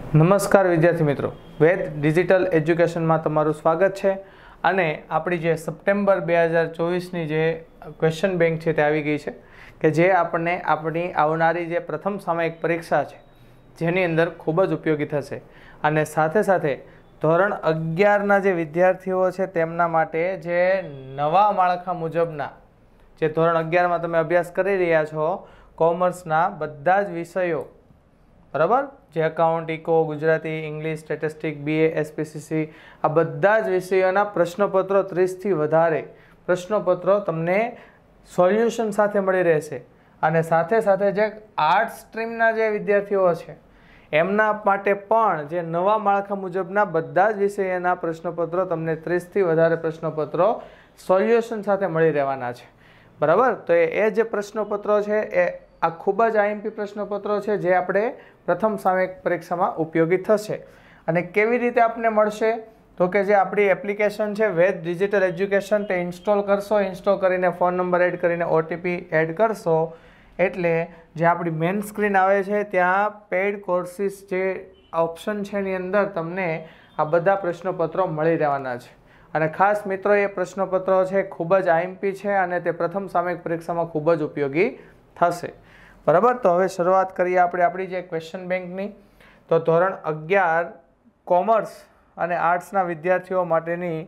નમસ્કાર વિદ્યાર્થી મિત્રો, વેદ ડિજિટલ એજ્યુકેશનમાં તમારું સ્વાગત છે. અને આપણી જે સપ્ટેમ્બર 2024ની જે ક્વેશ્ચન બેંક છે તે આવી ગઈ છે કે જે આપણને આપણી આવનારી જે પ્રથમ સામયિક પરીક્ષા છે જેની અંદર ખૂબ જ ઉપયોગી થશે. અને સાથે સાથે ધોરણ 11ના જે વિદ્યાર્થીઓ છે તેમના માટે જે નવા માળખા મુજબના જે ધોરણ 11માં તમે અભ્યાસ કરી રહ્યા છો કોમર્સના બધા જ વિષયો, બરાબર, જે account, eco, Gujarati, English, statistic, BA, SPCC, આ બધા જ વિષયોના પ્રશ્નપત્રો 30થી વધારે પ્રશ્નપત્રો તમને સોલ્યુશન સાથે મળી રહેશે. અને સાથે સાથે જે આર્ટ્સ સ્ટ્રીમના જે વિદ્યાર્થીઓ છે એમના માટે પણ જે નવા માળખા મુજબના બધા જ વિષયોના પ્રશ્નપત્રો તમને 30થી વધારે પ્રશ્નપત્રો સોલ્યુશન સાથે મળી રહેવાના છે, બરાબર. તો એ જે પ્રશ્નપત્રો છે એ આ ખૂબ જ આઈએમપી પ્રશ્નપત્રો છે જે આપણે પ્રથમ સામયિક પરીક્ષામાં ઉપયોગી થશે. અને કેવી રીતે આપને મળશે તો કે જે આપણી એપ્લિકેશન છે વેદ ડિજિટલ એજ્યુકેશન તે ઇન્સ્ટોલ કરશો. ઇન્સ્ટોલ કરીને ફોન નંબર એડ કરીને ઓટીપી એડ કરશો એટલે જે આપણી મેઇન સ્ક્રીન આવે છે ત્યાં પેઇડ કોર્સિસ જે ઓપ્શન છે એની અંદર તમને આ બધા પ્રશ્નપત્રો મળી રહેવાના છે. અને ખાસ મિત્રો એ પ્રશ્નપત્રો છે ખૂબ જ આઈએમપી છે અને તે પ્રથમ સામયિક પરીક્ષામાં ખૂબ જ ઉપયોગી થશે, બરાબર. તો હવે શરૂઆત કરીએ આપણે આપણી જે ક્વેશ્ચન બેંકની. તો ધોરણ 11 કોમર્સ અને આર્ટ્સના વિદ્યાર્થીઓ માટેની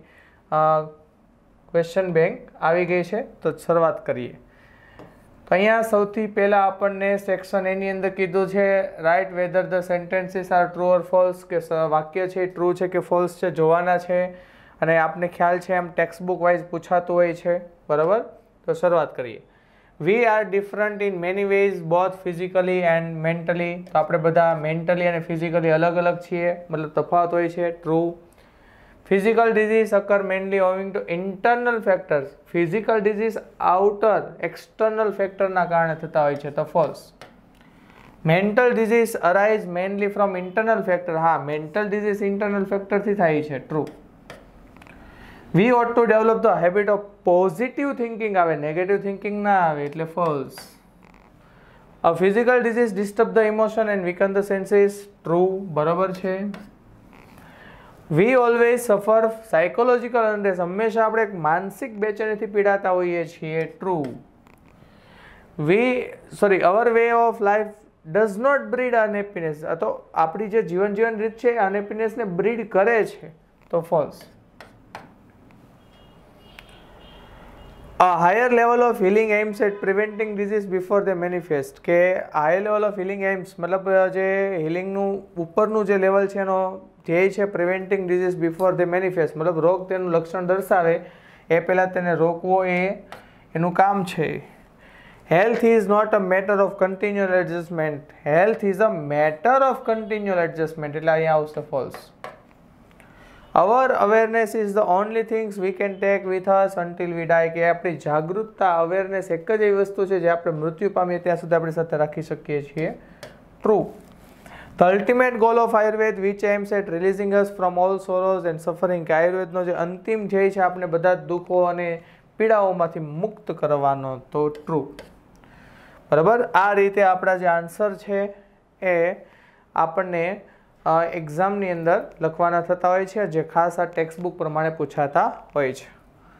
ક્વેશ્ચન બેંક આવી ગઈ છે. તો શરૂઆત કરીએ. તો અહીંયા સૌથી પહેલાં આપણને સેક્શન એની અંદર કીધું છે write whether the sentences are true or false, કે વાક્ય છે ટ્રુ છે કે ફોલ્સ છે જોવાના છે. અને આપને ખ્યાલ છે એમ ટેક્સ્ટ બુક વાઇઝ પૂછાતું હોય છે, બરાબર. તો શરૂઆત કરીએ. We are different in many ways both physically and mentally. તો આપણે બધા મેન્ટલી અને ફિઝિકલી અલગ અલગ છીએ, મતલબ તફાવત હોય છે, true. Physical disease occur mainly owing to internal factors. Physical disease outer external factor ના કારણે થતા હોય છે, તો false. Mental disease arise mainly from internal factor. હા, mental disease internal factor થી થાય છે, true. We ought to develop the habit of positive thinking. આવે negative thinking ના આવે એટલે false. A physical disease disturb the emotion and weaken the senses. True, બરાબર છે. We always suffer psychological unrest. હંમેશા આપણે એક માનસિક બેચેનીથી પીડાતા હોઈએ છીએ. True. Our way of life does not breed unhappiness. તો આપણી જે જીવન રીત છે અનહેપીનેસ ને બ્રીડ કરે છે, તો false. A higher level of healing aims at preventing disease before they manifest. કે higher level of healing aims મતલબ જે હિલિંગનું ઉપરનું જે લેવલ છે એનો ધ્યેય છે preventing disease before they manifest. મતલબ રોગ તેનું લક્ષણ દર્શાવે એ પહેલાં તેને રોકવો એ એનું કામ છે. Health is not a matter of continual adjustment. Health is a matter of continual adjustment. એટલે અહીંયા આવશે false. Our awareness is the only things we can take with us until we die. કે આપણી જાગૃતતા, અવેરનેસ એક જ એવી વસ્તુ છે જે આપણે મૃત્યુ પામીએ ત્યાં સુધી આપણી સાથે રાખી શકીએ છીએ. True. The ultimate goal of Ayurveda which aims at releasing us from all sorrows and suffering. કે આયુર્વેદનો જે અંતિમ ધ્યેય છે આપણે બધા જ દુઃખો અને પીડાઓમાંથી મુક્ત કરવાનો, તો ટ્રુ, બરાબર. આ રીતે આપણા જે આન્સર છે એ આપણને એક્ઝામની અંદર લખવાના થતા હોય છે જે ખાસ આ ટેક્સ્ટ બુક પ્રમાણે પૂછાતા હોય છે.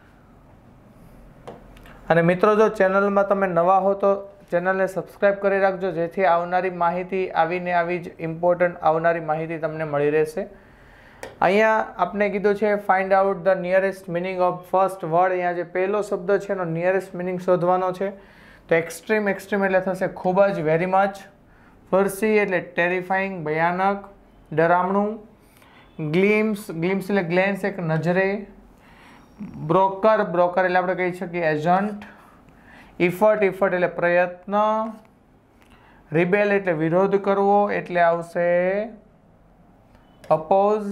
અને મિત્રો જો ચેનલમાં તમે નવા હો તો ચેનલને સબસ્ક્રાઈબ કરી રાખજો જેથી આવનારી માહિતી આવીને આવી જ ઇમ્પોર્ટન્ટ આવનારી માહિતી તમને મળી રહેશે. અહીંયા આપણે કીધું છે find out the nearest meaning of first word. અહીંયા જે પહેલો શબ્દ છે એનો નિયરેસ્ટ મિનિંગ શોધવાનો છે. તો એક્સ્ટ્રીમ એટલે થશે ખૂબ જ, વેરી મચ. ફર્સી એટલે ટેરિફાઈંગ, ભયાનક, ડરામણું. ગ્લિમ્સ એટલે ગ્લેન્સ, એક નજરે. બ્રોકર એટલે આપણે કહી શકીએ એજન્ટ. ઇફર્ટ એટલે પ્રયત્ન. રિબેલ એટલે વિરોધ કરવો એટલે આવશે અપોઝ.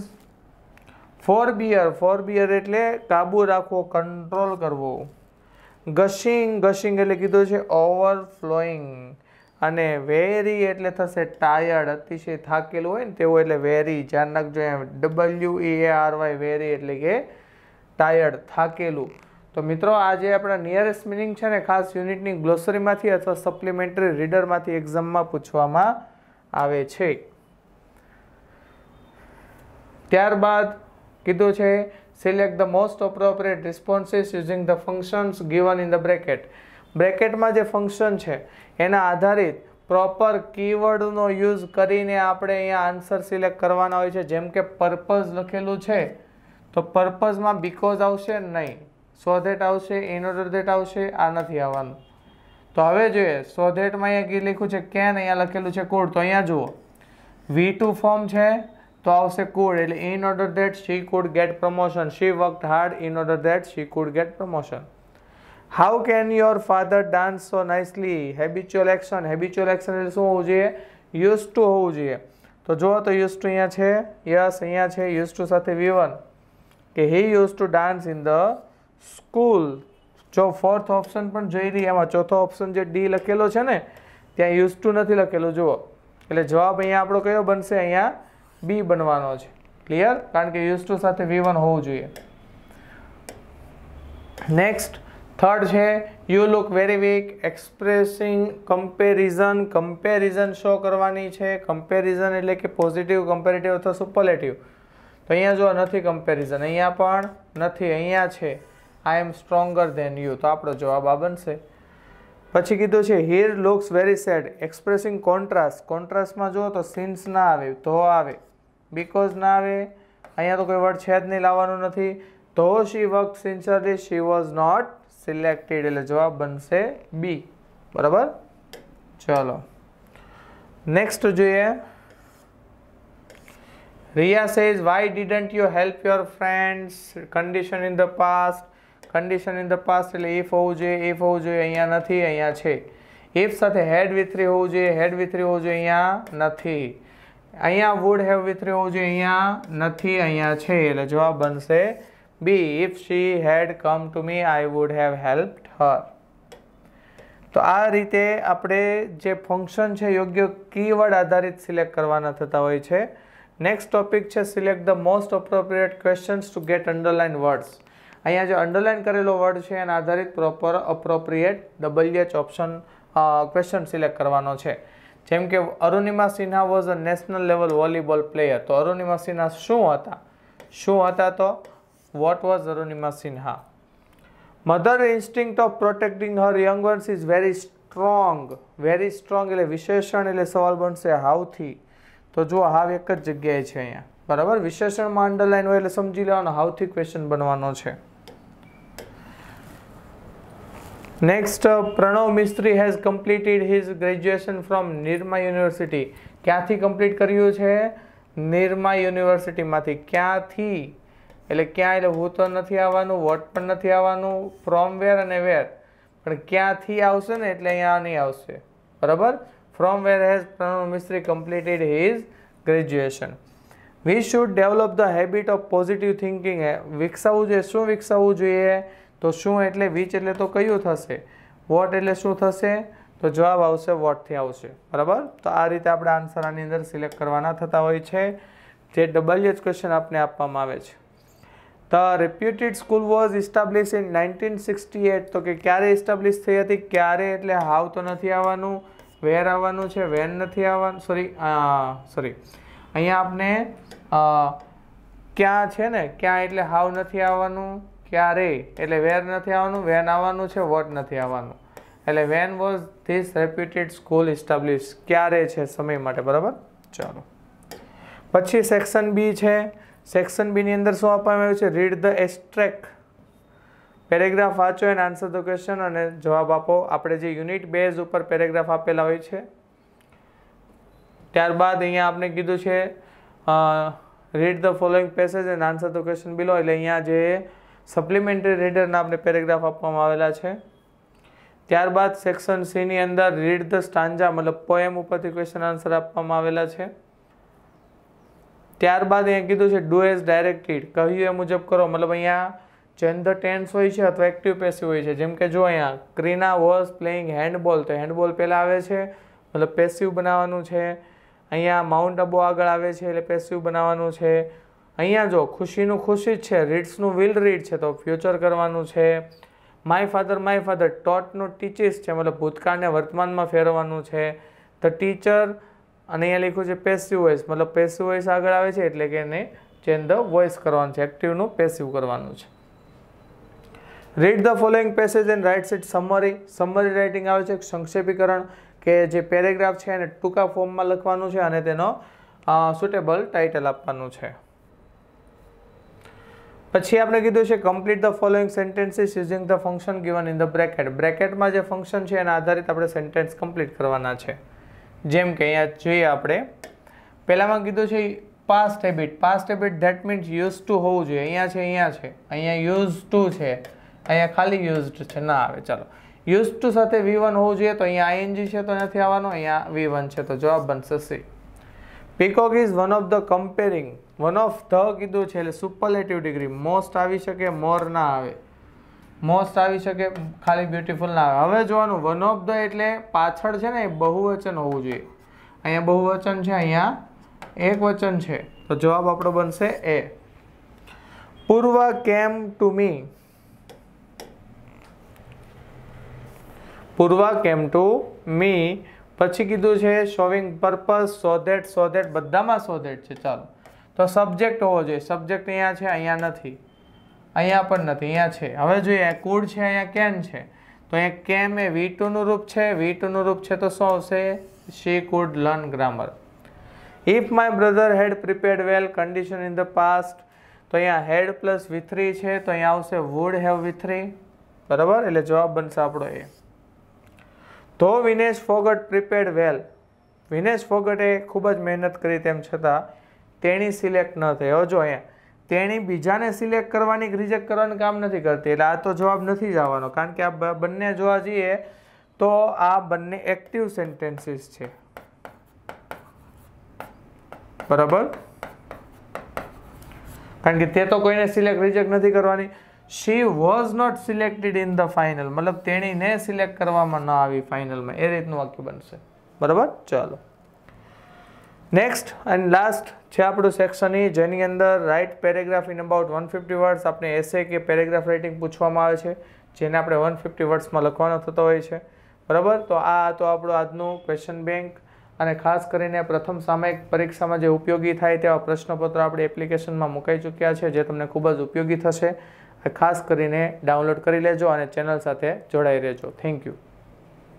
ફોરબિયર એટલે કાબુ રાખવો, કંટ્રોલ કરવો. ગશિંગ એટલે કીધું છે ઓવરફ્લોઈંગ. અને વેરી એટલે થશે ટાયર્ડ, અતિશય થાકેલું હોય ને તેવું એટલે વેરી. ધ્યાન રાખજો, WEARY વેરી એટલે કે ટાયર્ડ, થાકેલું. તો મિત્રો આ જે આપણા નિયરેસ્ટ મિનિંગ છે ને ખાસ યુનિટની ગ્લોસરીમાંથી અથવા સપ્લિમેન્ટરી રીડરમાંથી એક્ઝામમાં પૂછવામાં આવે છે. ત્યારબાદ કીધું છે select the most appropriate responses using the functions given in the bracket. બ્રેકેટમાં જે ફંક્શન છે એના આધારિત પ્રોપર કીવર્ડનો યુઝ કરીને આપણે અહીંયા આન્સર સિલેક્ટ કરવાના હોય છે. જેમ કે પર્પઝ લખેલું છે તો પર્પઝમાં બીકોઝ આવશે નહીં, સો ધેટ આવશે, ઇન ઓર્ડર ધેટ આવશે, આ નથી આવવાનું. તો હવે જોઈએ સો ધેટમાં અહીંયા લખ્યું છે કેન, અહીંયા લખેલું છે કુડ. તો અહીંયા જુઓ V2 ફોર્મ છે તો આવશે કુડ, એટલે in order that she could get promotion. She worked hard, in order that she could get promotion. How can your father dance so nicely. Habitual action. Habitual action એટલે શું હોવું જોઈએ? Use to હોવું જોઈએ. તો જુઓ તો યુઝ ટુ અહીંયા છે, યસ અહીંયા છે યુઝ ટુ સાથે V1 કે he use to dance in the school. જો ફોર્થ ઓપ્શન પણ જોઈ રહી, એમાં ચોથો ઓપ્શન જે ડી લખેલો છે ને ત્યાં યુઝ ટુ નથી લખેલું જુઓ, એટલે જવાબ અહીંયા આપણો કયો બનશે? અહીંયા બી બનવાનો છે. ક્લિયર? કારણ કે યુઝ ટુ સાથે V1 હોવું જોઈએ. નેક્સ્ટ થર્ડ છે you look very weak. Expressing comparison. Comparison show કરવાની છે. કમ્પેરિઝન એટલે કે પોઝિટિવ, કમ્પેરેટિવ અથવા સુપરલેટિવ. તો અહીંયા જો નથી કમ્પેરિઝન, અહીંયા પણ નથી, અહીંયા છે I am stronger than you. તો આપણો જવાબ આ બનશે. પછી કીધું છે here looks very sad. Expressing contrast. કોન્ટ્રાસ્ટમાં જુઓ તો સિન્સ ના આવે, તો આવે, બીકોઝ ના આવે, અહીંયા તો કોઈ વર્ડ છે જ નહીં, લાવવાનું નથી. તો she work sincerely she was not selected, એટલે જવાબ બનશે બી. બરાબર? ચલો નેક્સ્ટ જોઈએ. Riya says why didn't you help your friends. Condition in the past. Condition in the past એટલે ઇફ હોવું જોઈએ, ઇફ હોવું જોઈએ, અહીંયા નથી, અહીંયા છે. ઇફ સાથે હેડ વિથ 3 હોવું જોઈએ, હેડ વિથ 3 હોવું જોઈએ, અહીંયા નથી. અહીંયા વુડ હેવ વિથ 3 હોવું જોઈએ, અહીંયા નથી, અહીંયા છે, એટલે જવાબ બનશે B. If she had come to me I would have helped her. તો આ રીતે આપણે જે ફંક્શન છે યોગ્ય કીવર્ડ આધારિત સિલેક્ટ કરવાના થતા હોય છે. નેક્સ્ટ ટોપિક છે select the most appropriate questions to get underline words. અહીંયા જે અંડરલાઇન કરેલો વર્ડ છે એના આધારિત proper appropriate WH option question select કરવાનો છે. જેમ કે Arunima Sinha was a national level volleyball player. તો અરુણિમા સિન્હા શું હતા? શું હતા? તો what was Arunima Sinha? Mother instinct of protecting her young ones is very strong. Very strong એટલે વિશેષણ, એટલે સવાલ બનશે હાઉથી. તો જુઓ હાવ એક જ જગ્યાએ છે અહીંયા. બરાબર? વિશેષણમાં અંડરલાઇન હોય એટલે સમજી લેવાનો હાઉથી ક્વેશ્ચન બનવાનો છે. Next Pranav Mistry has completed his graduation from Nirma university. ક્યાંથી કમ્પ્લીટ કર્યું છે? નિરમા યુનિવર્સિટીમાંથી. ક્યાંથી એટલે ક્યાં, એટલે હું તો નથી આવવાનું, વોટ પણ નથી આવવાનું, ફ્રોમ વેર અને વેર, પણ ક્યાંથી આવશે ને એટલે અહીંયા નહીં આવશે. બરાબર? From where has Pranav Mistry completed his graduation. We should develop the habit of positive thinking. વિકસાવવું જોઈએ. શું વિકસાવવું જોઈએ? તો શું એટલે વિચ એટલે તો કયું થશે? વોટ એટલે શું થશે? તો જવાબ આવશે વોટથી આવશે. બરાબર? તો આ રીતે આપણે આન્સર આની અંદર સિલેક્ટ કરવાના થતા હોય છે, જે WH ક્વેશ્ચન આપને આપવામાં આવે છે. The reputed school was establish in 1968. તો કે ક્યારે ઇસ્ટાબ્લિશ થઈ હતી? ક્યારે એટલે હાવ તો નથી આવવાનું, વેર આવવાનું છે, વેન નથી આવવાનું, સોરી અહીંયા આપણે ક્યાં છે ને, ક્યાં એટલે હાવ નથી આવવાનું, ક્યારે એટલે વેર નથી આવવાનું, વેન આવવાનું છે, વોટ નથી આવવાનું. એટલે when was this reputed school establish. ક્યારે છે? સમય માટે. બરાબર? ચાલો પછી સેક્શન બી છે. સેક્શન બી ની અંદર શું આપવામાં આવ્યું છે? Read the extract. પેરેગ્રાફ વાંચો એન્ડ આન્સર ધ ક્વેશ્ચન અને જવાબ આપો. આપણે જે યુનિટ બેઝ ઉપર પેરેગ્રાફ આપેલા હોય છે. ત્યારબાદ અહીંયા આપણે કીધું છે read the following passage and answer the question below. એટલે અહીંયા જે સપ્લિમેન્ટરી રીડરના આપણે પેરેગ્રાફ આપવામાં આવેલા છે. ત્યારબાદ સેક્શન સી ની અંદર રીડ ધ સ્ટાન્જા મતલબ પોએમ ઉપરથી ક્વેશ્ચન આન્સર આપવામાં આવેલા છે. ત્યારબાદ અહીંયા કીધું છે ડુ એઝ ડાયરેક્ટેડ. કહ્યું એ મુજબ કરો. મતલબ અહીંયા જેન્ડર ટેન્સ હોય છે અથવા એક્ટિવ પેસિવ હોય છે. જેમ કે જો અહીંયા ક્રીના વોઝ પ્લેઇંગ હેન્ડબોલ, તો હેન્ડબોલ પહેલાં આવે છે, મતલબ પેસિવ બનાવવાનું છે. અહીંયા માઉન્ટ આબુ આગળ આવે છે એટલે પેસિવ બનાવવાનું છે. અહીંયા જો ખુશીનું ખુશી જ છે, રીડ્સનું વિલ રીડ છે તો ફ્યુચર કરવાનું છે. માય ફાધર ટોટનું ટીચીસ છે, મતલબ ભૂતકાળને વર્તમાનમાં ફેરવવાનું છે. ધ ટીચર અને અહીંયા લખ્યું છે પેસિવ વોઇસ, મતલબ પેસિવ વોઇસ આગળ આવે છે એટલે કે એને ચેન્જ ધ વોઇસ કરવાનું છે, એક્ટિવનું પેસિવ કરવાનું છે. Read the following passage and writes it summary. Summary writing આવે છે, સંક્ષેપીકરણ, કે જે પેરેગ્રાફ છે એને ટૂંકા ફોર્મમાં લખવાનું છે અને તેનો સુટેબલ ટાઇટલ આપવાનું છે. પછી આપણે કીધું છે complete the following sentences using the function given in the bracket. બ્રેકેટમાં જે ફંક્શન છે એના આધારિત આપણે સેન્ટેન્સ કમ્પ્લીટ કરવાના છે. જેમ કે અહીંયા જોઈએ આપણે પહેલામાં કીધું છે past habit. Past habit that means use to હોવું જોઈએ. અહીંયા છે, અહીંયા યુઝ ટુ છે, અહીંયા ખાલી યુઝડ છે, ના આવે. ચાલો, યુઝ ટુ સાથે V1 હોવું જોઈએ, તો અહીંયા ING છે તો નથી આવવાનું, અહીંયા V1 છે તો જવાબ બનશે C. Peacock is one of the comparing. One of the કીધું છે એટલે સુપરલેટિવ ડિગ્રી. મોસ્ટ આવી શકે, મોર ના આવે. મોસ્ટ આવી શકે, ખાલી બ્યુટીફુલ ના આવે. હવે જોવાનું વન ઓફ ધ એટલે પાછળ છે ને એ બહુવચન હોવું જોઈએ. અહીંયા બહુવચન છે, અહીંયા એક વચન છે તો જવાબ આપણો બનશે A. Purva came to me. Purva came to me. પછી કીધું છે શોવિંગ પર્પઝ, સો ધેટ બધામાં સો ધેટ છે. ચાલો, તો સબ્જેક્ટ હોવો જોઈએ. સબ્જેક્ટ અહીંયા છે, અહીંયા નથી, અહીંયા પણ નથી, અહીંયા છે. હવે જોઈએ કુડ છે, અહીંયા કેન છે, તો અહીંયા કેમ એ V2 નું રૂપ છે. V2 નું રૂપ છે તો શું આવશે? She could learn grammar. If my brother had prepared well, condition in the past, તો અહીંયા had પ્લસ V3 છે તો અહીંયા આવશે would have V3. બરાબર, એટલે જવાબ બનશે આપણો A. તો વિનેશ ફોગટ પ્રિપેર્ડ વેલ. વિનેશ ફોગટે ખૂબ જ મહેનત કરી તેમ છતાં તેણી સિલેક્ટ ન થઈ. હવે જો અહીંયા તેણી બીજાને સિલેક્ટ કરવાની, રિજેક્ટ કરવાનું કામ નથી કરતી, એટલે આ તો જવાબ નથી જ આવવાનો, કારણ કે આ બંને જોવા જઈએ તો આ બંને એક્ટિવ સેન્ટેન્સીસ છે. બરાબર, કારણ કે તે તો કોઈને સિલેક્ટ રિજેક્ટ નથી કરવાની. She was not selected in the final, મતલબ તેણીને સિલેક્ટ કરવામાં ન આવી ફાઇનલમાં, એ રીતનું વાક્ય બનશે. બરાબર, ચાલો નેક્સ્ટ એન્ડ લાસ્ટ છે આપણું સેક્શન E, જેની અંદર write paragraph in about 150 words. આપણે એસે કે પેરેગ્રાફ રાઇટિંગ પૂછવામાં આવે છે, જેને આપણે 150 વર્ડ્સમાં લખવાનો થતો હોય છે. બરાબર, તો આ તો આપણું આજનું ક્વેશ્ચન બેંક, અને ખાસ કરીને પ્રથમ સામયિક પરીક્ષામાં જે ઉપયોગી થાય તેવા પ્રશ્નપત્રો આપણે એપ્લિકેશનમાં મુકાઈ ચૂક્યા છે, જે તમને ખૂબ જ ઉપયોગી થશે. ખાસ કરીને ડાઉનલોડ કરી લેજો અને ચેનલ સાથે જોડાઈ રહેજો. Thank you.